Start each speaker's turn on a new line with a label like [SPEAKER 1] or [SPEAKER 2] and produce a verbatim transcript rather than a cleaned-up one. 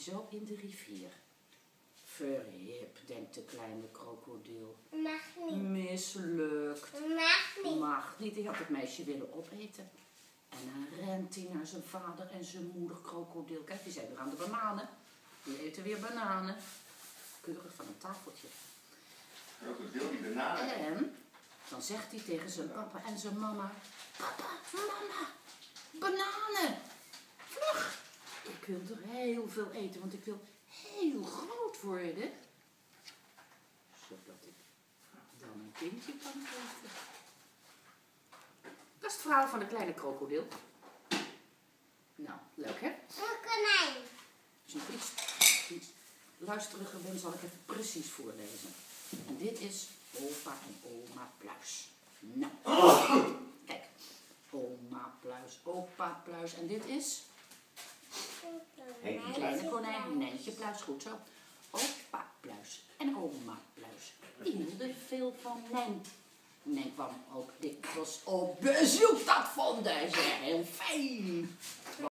[SPEAKER 1] zo in de rivier. Verhip, denkt de kleine krokodil.
[SPEAKER 2] Mag niet.
[SPEAKER 1] Mislukt.
[SPEAKER 2] Mag niet.
[SPEAKER 1] Mag niet. Hij had het meisje willen opeten. En dan rent hij naar zijn vader en zijn moeder krokodil. Kijk, die zijn weer aan de bananen. Die eten weer bananen. Keurig van een tafeltje.
[SPEAKER 3] Krokodil die bananen.
[SPEAKER 1] En dan zegt hij tegen zijn papa en zijn mama: Papa, mama, bananen. Vlug. Ik wil er heel veel eten, want ik wil heel groot worden. Zodat ik dan een kindje kan eten. Dat is het verhaal van de kleine krokodil. Nou, leuk hè?
[SPEAKER 2] Een konijn.
[SPEAKER 1] Als je nog iets, iets luisteriger bent, zal ik even precies voorlezen. En dit is opa en oma Pluis. Nou, kijk. Oma Pluis, opa Pluis. En dit is een kleine konijn, Nijntje Pluis. Goed zo. Opa Pluis en oma Pluis. Die hielden veel van Nijn. Nijn kwam ook dikwijls op bezoek. Dat vonden ze heel fijn.